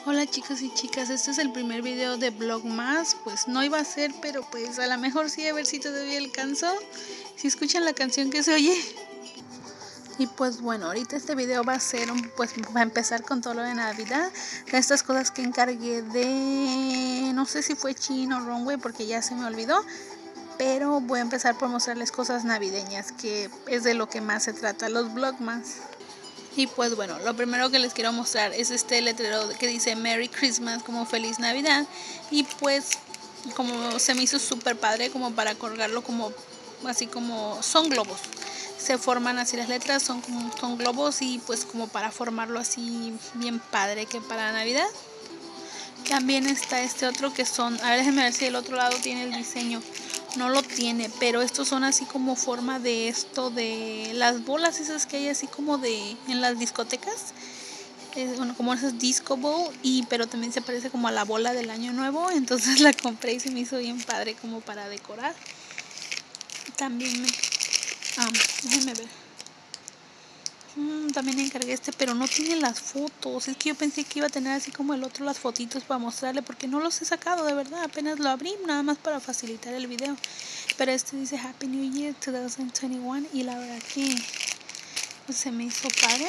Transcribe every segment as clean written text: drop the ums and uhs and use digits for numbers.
Hola chicos y chicas, este es el primer video de Vlogmas. Pues no iba a ser, pero pues a lo mejor sí, a ver si todavía alcanzo. Si escuchan la canción que se oye. Y pues bueno, ahorita este video va a ser, pues va a empezar con todo lo de Navidad. De estas cosas que encargué de, no sé si fue Shein o Runway porque ya se me olvidó. Pero voy a empezar por mostrarles cosas navideñas, que es de lo que más se trata los Vlogmas. Y pues bueno, lo primero que les quiero mostrar es este letrero que dice Merry Christmas, como Feliz Navidad. Y pues como se me hizo súper padre como para colgarlo, como así como son globos. Se forman así las letras, son globos, y pues como para formarlo así bien padre que para Navidad. También está este otro que son, a ver, déjenme ver si el otro lado tiene el diseño. No lo tiene, pero estos son así como forma de esto, de las bolas esas que hay así como de en las discotecas. Bueno, como esas disco ball, pero también se parece como a la bola del año nuevo. Entonces la compré y se me hizo bien padre como para decorar. También déjenme ver. También encargué este, pero no tiene las fotos. Es que yo pensé que iba a tener así como el otro las fotitos para mostrarle, porque no los he sacado de verdad. Apenas lo abrí, nada más para facilitar el video. Pero este dice Happy New Year 2021 y la verdad que pues, se me hizo padre.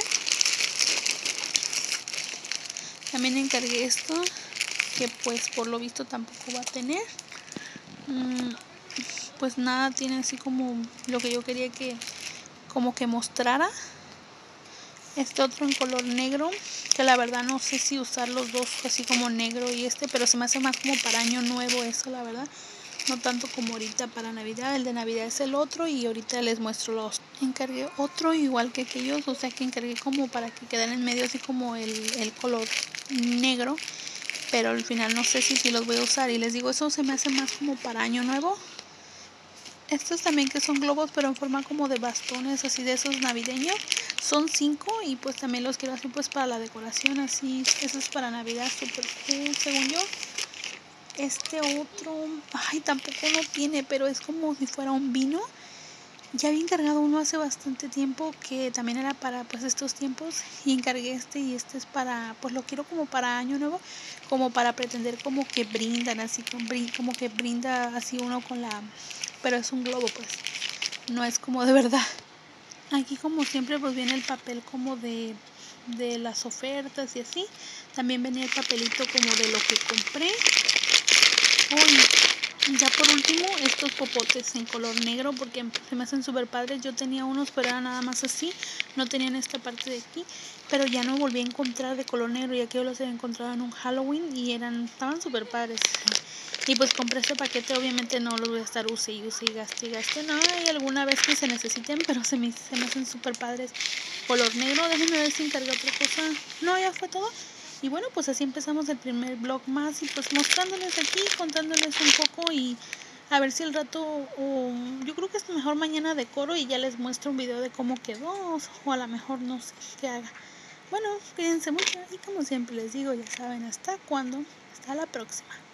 También encargué esto, que pues por lo visto tampoco va a tener. Pues nada, tiene así como lo que yo quería que como que mostrara. Este otro en color negro, que la verdad no sé si usar los dos así como negro y pero se me hace más como para año nuevo eso, la verdad. No tanto como ahorita para Navidad. El de Navidad es el otro y ahorita les muestro los. Encargué otro igual que aquellos, o sea que encargué como para que quedara en medio así como el color negro. Pero al final no sé si los voy a usar. Y les digo, eso se me hace más como para año nuevo. Estos también que son globos, pero en forma como de bastones, así de esos navideños. Son 5 y pues también los quiero así pues para la decoración, así. Eso es para Navidad, súper cool, según yo. Este otro, tampoco no tiene, pero es como si fuera un vino. Ya había encargado uno hace bastante tiempo que también era para pues estos tiempos, y encargué este, y este es para, pues lo quiero como para año nuevo, como para pretender como que brindan así, como que brinda así uno con la, pero es un globo pues, no es como de verdad. Aquí como siempre pues viene el papel como de las ofertas y así. También venía el papelito como de lo que compré. Ya por último, estos popotes en color negro, porque se me hacen súper padres. Yo tenía unos, pero era nada más así, no tenían esta parte de aquí, pero ya no volví a encontrar de color negro, y aquí yo los había encontrado en un Halloween y estaban súper padres. Y pues compré este paquete. Obviamente no los voy a estar use y gaste, no, hay alguna vez que se necesiten, pero se me hacen súper padres. Color negro. Déjenme ver si encargué otra cosa. No, ya fue todo. Y bueno, pues así empezamos el primer vlog más, y pues mostrándoles aquí, contándoles un poco, y a ver si el rato, yo creo que es mejor mañana decoro y ya les muestro un video de cómo quedó, o a lo mejor no sé qué haga. Bueno, cuídense mucho y como siempre les digo, ya saben hasta cuándo. Hasta la próxima.